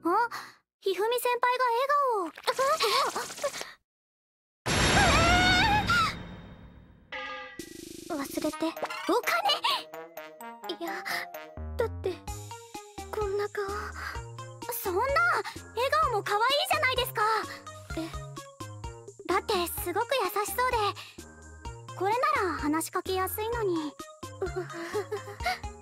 あ、ひふみ先輩が笑顔を。忘れて。お金。いや、だってこんな顔。そんな、笑顔も可愛いじゃないですか。だってすごく優しそうで、これなら話しかけやすいのに。